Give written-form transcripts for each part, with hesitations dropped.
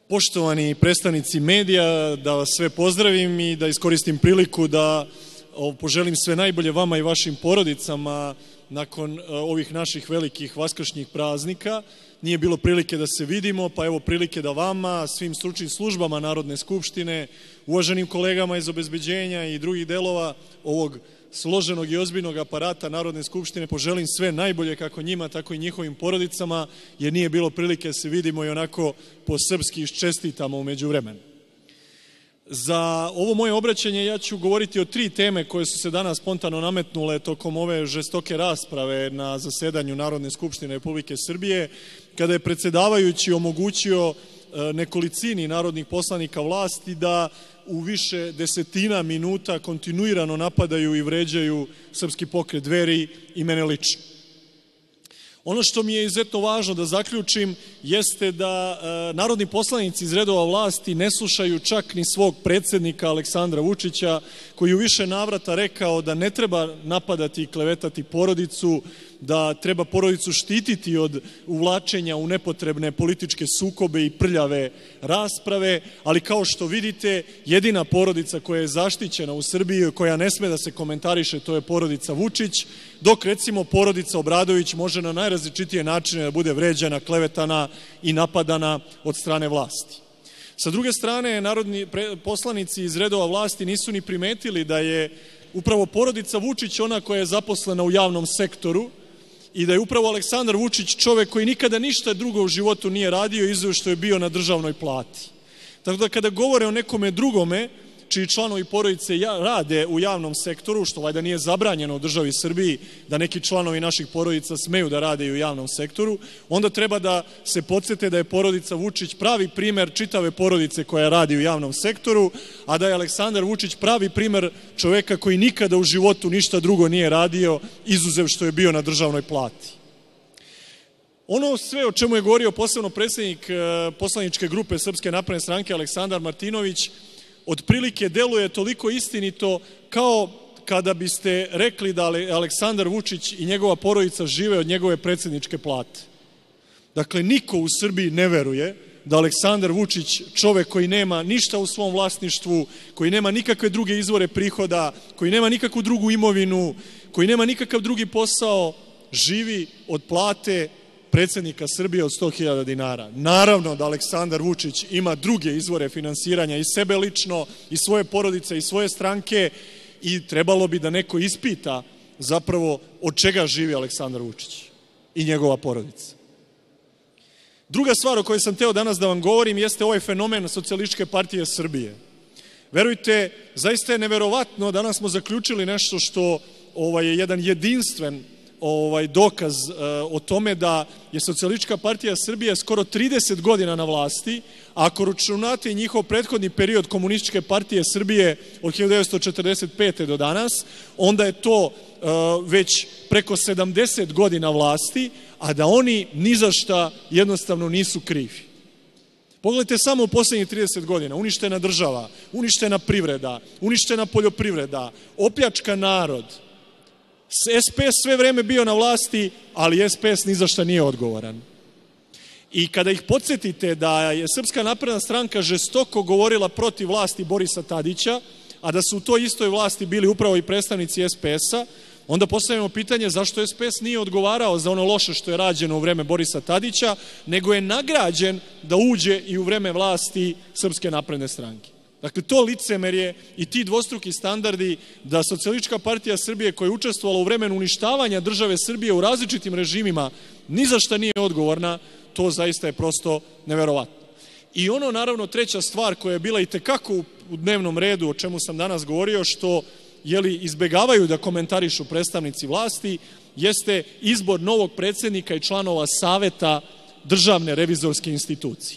Poštovani predstavnici medija, da vas sve pozdravim i da iskoristim priliku da poželim sve najbolje vama i vašim porodicama nakon ovih naših velikih vaskršnjih praznika. Nije bilo prilike da se vidimo, pa evo prilike da vama, svim stručnim službama Narodne skupštine, uvaženim kolegama iz obezbeđenja i drugih delova ovog složenog i ozbiljnog aparata Narodne skupštine poželim sve najbolje kako njima, tako i njihovim porodicama, jer nije bilo prilike da se vidimo i onako po srpski iščestitamo u međuvremenu. Za ovo moje obraćanje ja ću govoriti o 3 teme koje su se danas spontano nametnule tokom ove žestoke rasprave na zasedanju Narodne skupštine Republike Srbije, kada je predsedavajući omogućio nekolicini narodnih poslanika vlasti da u više desetina minuta kontinuirano napadaju i vređaju Srpski pokret Dveri i mene lično. Ono što mi je izuzetno važno da zaključim jeste da narodni poslanici iz redova vlasti ne slušaju čak ni svog predsednika Aleksandra Vučića, koji u više navrata rekao da ne treba napadati i klevetati porodicu, da treba porodicu štititi od uvlačenja u nepotrebne političke sukobe i prljave rasprave, ali kao što vidite, jedina porodica koja je zaštićena u Srbiji, koja ne sme da se komentariše, to je porodica Vučić, dok recimo porodica Obradović može na najrazličitije načine da bude vređana, klevetana i napadana od strane vlasti. Sa druge strane, narodni poslanici iz redova vlasti nisu ni primetili da je upravo porodica Vučić ona koja je zaposlena u javnom sektoru i da je upravo Aleksandar Vučić čovek koji nikada ništa drugo u životu nije radio izuzev što je bio na državnoj plati. Tako da kada govore o nekome drugome, čiji članovi porodice rade u javnom sektoru, što valjda nije zabranjeno u državi Srbiji da neki članovi naših porodica smeju da rade i u javnom sektoru, onda treba da se podsete da je porodica Vučić pravi primer čitave porodice koja radi u javnom sektoru, a da je Aleksandar Vučić pravi primer čoveka koji nikada u životu ništa drugo nije radio, izuzev što je bio na državnoj plati. Ono sve o čemu je govorio posebno predsednik poslaničke grupe Srpske napredne stranke Aleksandar Martinović, otprilike deluje toliko istinito kao kada biste rekli da Aleksandar Vučić i njegova porodica žive od njegove predsedničke plate. Dakle, niko u Srbiji ne veruje da Aleksandar Vučić, čovek koji nema ništa u svom vlasništvu, koji nema nikakve druge izvore prihoda, koji nema nikakvu drugu imovinu, koji nema nikakav drugi posao, živi od plate predsednika Srbije od 100.000 dinara. Naravno da Aleksandar Vučić ima druge izvore finansiranja i sebe lično, i svoje porodice, i svoje stranke i trebalo bi da neko ispita zapravo od čega živi Aleksandar Vučić i njegova porodica. Druga stvar o kojoj sam hteo danas da vam govorim jeste ovaj fenomen Socijalističke partije Srbije. Verujte, zaista je neverovatno, danas smo zaključili nešto što je jedan jedinstven dokaz o tome da je Socijalistička partija Srbije skoro 30 godina na vlasti, a ako računate i njihov prethodni period Komunističke partije Srbije od 1945. do danas, onda je to već preko 70 godina vlasti, a da oni ni za šta jednostavno nisu krivi. Pogledajte samo u poslednjih 30 godina, uništena država, uništena privreda, uništena poljoprivreda, opljačkan narod. SPS sve vreme bio na vlasti, ali SPS ni za šta nije odgovoran. I kada ih podsjetite da je Srpska napredna stranka žestoko govorila protiv vlasti Borisa Tadića, a da su u toj istoj vlasti bili upravo i predstavnici SPS-a, onda postavljamo pitanje zašto SPS nije odgovarao za ono loše što je rađeno u vreme Borisa Tadića, nego je nagrađen da uđe i u vreme vlasti Srpske napredne stranke. Dakle, to licemerje i ti dvostruki standardi da Socijalistička partija Srbije koja je učestvovala u vremenu uništavanja države Srbije u različitim režimima ni za šta nije odgovorna, to zaista je prosto neverovatno. I ono, naravno, treća stvar koja je bila itekako u dnevnom redu, o čemu sam danas govorio, što izbegavaju da komentarišu predstavnici vlasti, jeste izbor novog predsednika i članova Saveta Državne revizorske institucije.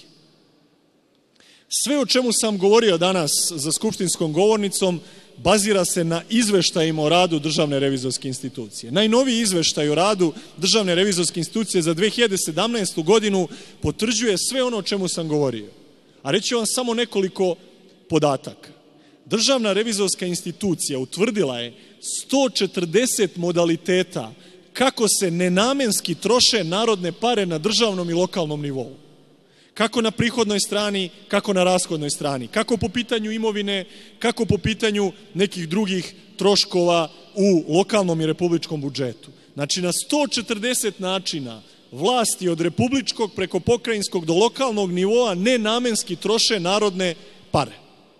Sve o čemu sam govorio danas za skupštinskom govornicom bazira se na izveštajima o radu Državne revizorske institucije. Najnoviji izveštaj o radu Državne revizorske institucije za 2017. godinu potvrđuje sve ono o čemu sam govorio. A reći ću vam samo nekoliko podataka. Državna revizorska institucija utvrdila je 140 modaliteta kako se nenamenski troše narodne pare na državnom i lokalnom nivou. Kako na prihodnoj strani, kako na rashodnoj strani. Kako po pitanju imovine, kako po pitanju nekih drugih troškova u lokalnom i republičkom budžetu. Znači, na 140 načina vlasti od republičkog preko pokrajinskog do lokalnog nivoa nenamenski troše narodne pare.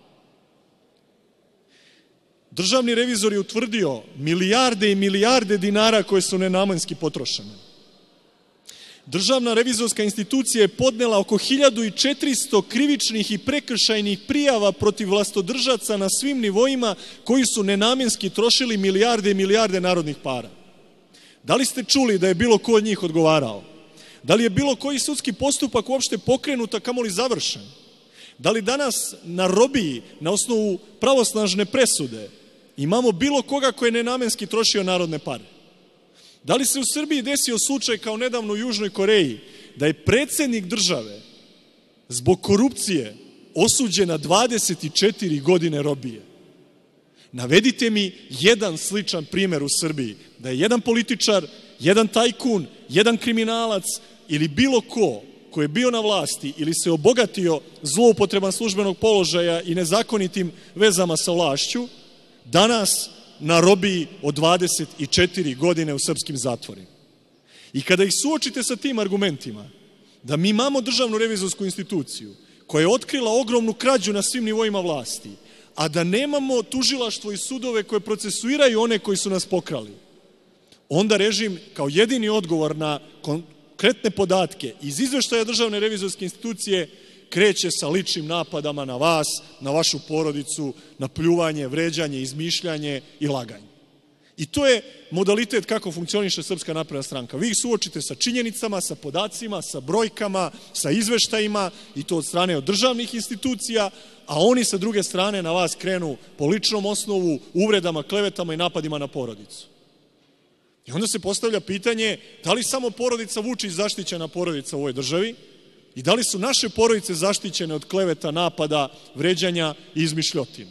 Državni revizor je utvrdio milijarde i milijarde dinara koje su nenamenski potrošene. Državna revizorska institucija je podnela oko 1400 krivičnih i prekršajnih prijava protiv vlastodržaca na svim nivoima koji su nenamenski trošili milijarde i milijarde narodnih para. Da li ste čuli da je bilo ko od njih odgovarao? Da li je bilo koji sudski postupak uopšte pokrenut, a kamoli završen? Da li danas na robiji, na osnovu pravosnažne presude, imamo bilo koga ko je nenamenski trošio narodne pare? Da li se u Srbiji desio slučaj kao nedavno u Južnoj Koreji, da je predsednik države zbog korupcije osuđen na 24 godine robije? Navedite mi jedan sličan primer u Srbiji, da je jedan političar, jedan tajkun, jedan kriminalac ili bilo ko je bio na vlasti ili se obogatio zloupotreban službenog položaja i nezakonitim vezama sa vlašću, danas na robiji od 24 godine u srpskim zatvorima. I kada ih suočite sa tim argumentima, da mi imamo državnu revizorsku instituciju koja je otkrila ogromnu krađu na svim nivoima vlasti, a da nemamo tužilaštvo i sudove koje procesuiraju one koji su nas pokrali, onda režim kao jedini odgovor na konkretne podatke iz izveštaja državne revizorske institucije kreće sa ličnim napadama na vas, na vašu porodicu, na pljuvanje, vređanje, izmišljanje i laganje. I to je modalitet kako funkcioniše Srpska napredna stranka. Vi ih suočite sa činjenicama, sa podacima, sa brojkama, sa izveštajima i to od strane od državnih institucija, a oni sa druge strane na vas krenu po ličnom osnovu, uvredama, klevetama i napadima na porodicu. I onda se postavlja pitanje da li samo porodica Vučić zaštićena porodica u ovoj državi i da li su naše porodice zaštićene od kleveta, napada, vređanja i izmišljotina.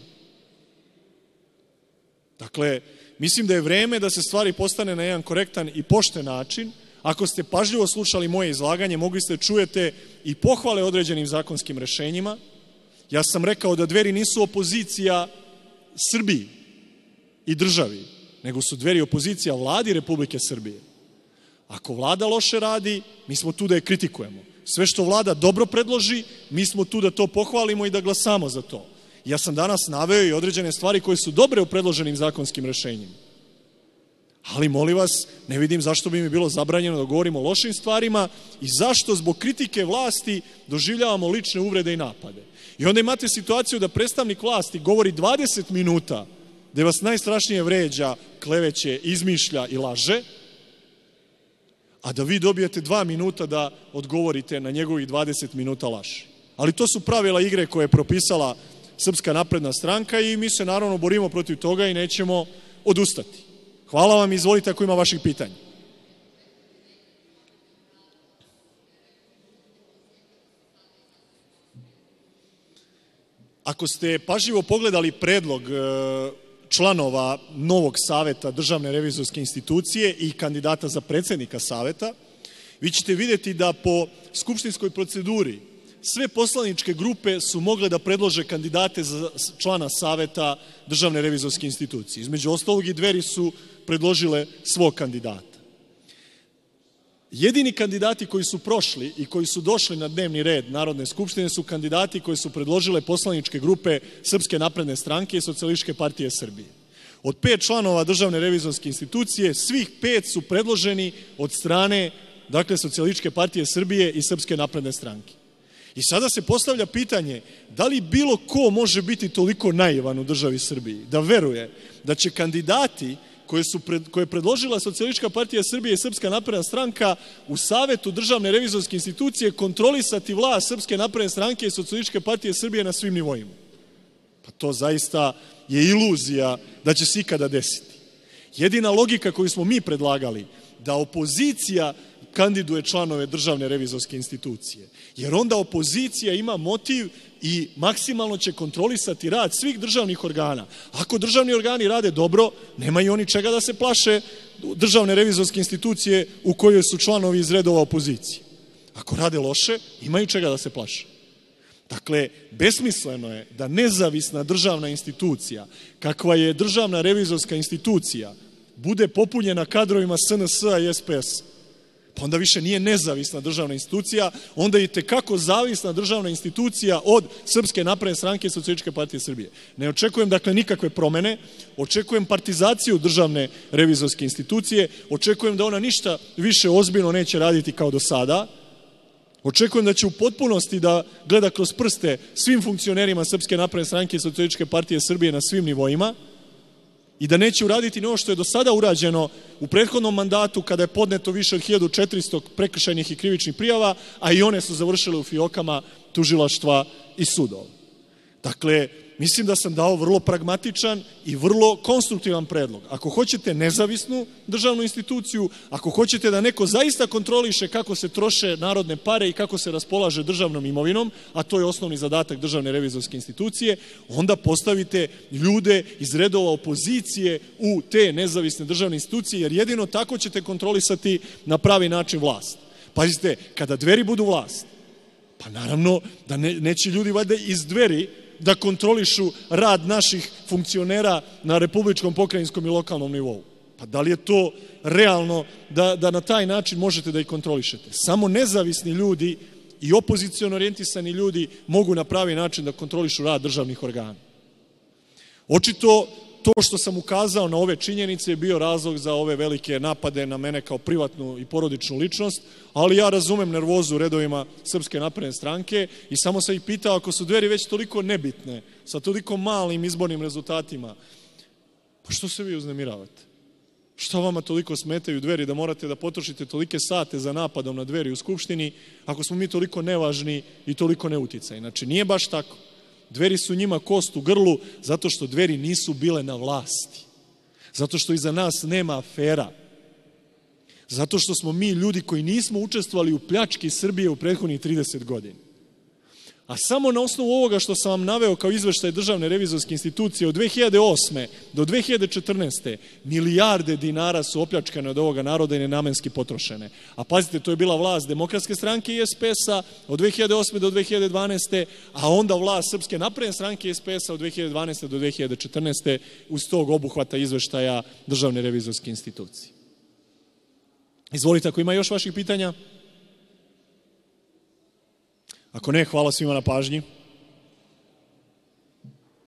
Dakle, mislim da je vreme da se stvari postane na jedan korektan i pošten način. Ako ste pažljivo slušali moje izlaganje, mogli ste čujete i pohvale određenim zakonskim rešenjima. Ja sam rekao da Dveri nisu opozicija Srbiji i državi, nego su Dveri opozicija Vladi Republike Srbije. Ako Vlada loše radi, mi smo tu da je kritikujemo. Sve što Vlada dobro predloži, mi smo tu da to pohvalimo i da glasamo za to. Ja sam danas naveo i određene stvari koje su dobre u predloženim zakonskim rešenjima. Ali, molim vas, ne vidim zašto bi mi bilo zabranjeno da govorimo o lošim stvarima i zašto zbog kritike vlasti doživljavamo lične uvrede i napade. I onda imate situaciju da predstavnik vlasti govori 20 minuta da vas najstrašnije vređa, kleveće, izmišlja i laže, a da vi dobijete 2 minuta da odgovorite na njegovih 20 minuta laži. Ali to su pravila igre koje je propisala Srpska napredna stranka i mi se naravno borimo protiv toga i nećemo odustati. Hvala vam, izvolite ako ima vaših pitanja. Ako ste pažljivo pogledali predlog članova novog saveta Državne revizorske institucije i kandidata za predsednika saveta, vi ćete vidjeti da po skupštinskoj proceduri sve poslaničke grupe su mogle da predlože kandidate za člana saveta Državne revizorske institucije. Između ostalog i Dveri su predložile svog kandidata. Jedini kandidati koji su prošli i koji su došli na dnevni red Narodne skupštine su kandidati koji su predložile poslaničke grupe Srpske napredne stranke i Socijalističke partije Srbije. Od 5 članova Državne revizorske institucije, svih 5 su predloženi od strane, dakle, Socijalističke partije Srbije i Srpske napredne stranke. I sada se postavlja pitanje da li bilo ko može biti toliko naivan u državi Srbiji da veruje da će kandidati koje je predložila Socijalistička partija Srbije i Srpska napredna stranka u Savetu Državne revizorske institucije kontrolisati vlast Srpske napredne stranke i Socijalističke partije Srbije na svim nivoima. Pa to zaista je iluzija da će se ikada desiti. Jedina logika koju smo mi predlagali da opozicija kandiduje članove Državne revizorske institucije, jer onda opozicija ima motiv i maksimalno će kontrolisati rad svih državnih organa. Ako državni organi rade dobro, nemaju oni čega da se plaše Državne revizorske institucije u kojoj su članovi iz redova opozicije. Ako rade loše, imaju čega da se plaše. Dakle, besmisleno je da nezavisna državna institucija, kakva je državna revizorska institucija, bude popunjena kadrovima SNS-a i SPS-a. Pa onda više nije nezavisna državna institucija, onda je itekako zavisna državna institucija od Srpske napredne stranke i Socijalističke partije Srbije. Ne očekujem, dakle, nikakve promene, očekujem partizaciju državne revizorske institucije, očekujem da ona ništa više ozbiljno neće raditi kao do sada, očekujem da će u potpunosti da gleda kroz prste svim funkcionerima Srpske napredne stranke i Socijalističke partije Srbije na svim nivoima i da neće uraditi ni ono što je do sada urađeno u prethodnom mandatu kada je podneto više od 1400 prekršajnih i krivičnih prijava, a i one su završile u fijokama tužilaštva i sudova. Dakle, mislim da sam dao vrlo pragmatičan i vrlo konstruktivan predlog. Ako hoćete nezavisnu državnu instituciju, ako hoćete da neko zaista kontroliše kako se troše narodne pare i kako se raspolaže državnom imovinom, a to je osnovni zadatak državne revizorske institucije, onda postavite ljude iz redova opozicije u te nezavisne državne institucije, jer jedino tako ćete kontrolisati na pravi način vlast. Pazite, kada Dveri budu vlast, pa naravno da neće ljudi valjda iz Dveri da kontrolišu rad naših funkcionera na republičkom, pokrajinskom i lokalnom nivou. Pa da li je to realno da na taj način možete da ih kontrolišete? Samo nezavisni ljudi i opoziciono orijentisani ljudi mogu na pravi način da kontrolišu rad državnih organa. Očito to što sam ukazao na ove činjenice je bio razlog za ove velike napade na mene kao privatnu i porodičnu ličnost, ali ja razumem nervozu u redovima Srpske napredne stranke i samo sam ih pitao, ako su Dveri već toliko nebitne, sa toliko malim izbornim rezultatima, pa što se vi uznemiravate? Što vama toliko smetaju Dveri da morate da potrošite tolike sate za napadom na Dveri u Skupštini, ako smo mi toliko nevažni i toliko neuticajni? Znači, nije baš tako. Dveri su njima kost u grlu zato što Dveri nisu bile na vlasti. Zato što iza nas nema afera. Zato što smo mi ljudi koji nismo učestvovali u pljački Srbije u prethodnih 30 godina. A samo na osnovu ovoga što sam vam naveo kao izveštaj Državne revizorske institucije od 2008. do 2014. milijarde dinara su opljačkane od ovoga naroda i nenamenski potrošene. A pazite, to je bila vlast Demokratske stranke i SPS-a od 2008. do 2012. a onda vlast Srpske napredne stranke i SPS-a od 2012. do 2014. uz tog obuhvata izveštaja Državne revizorske institucije. Izvolite, ako ima još vaših pitanja. Ako ne, hvala svima na pažnji.